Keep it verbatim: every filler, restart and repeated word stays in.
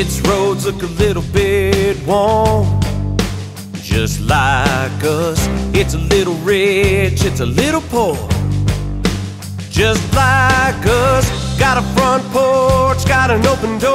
Its roads look a little bit worn, just like us. It's a little rich, it's a little poor, just like us. Got a front porch, got an open door.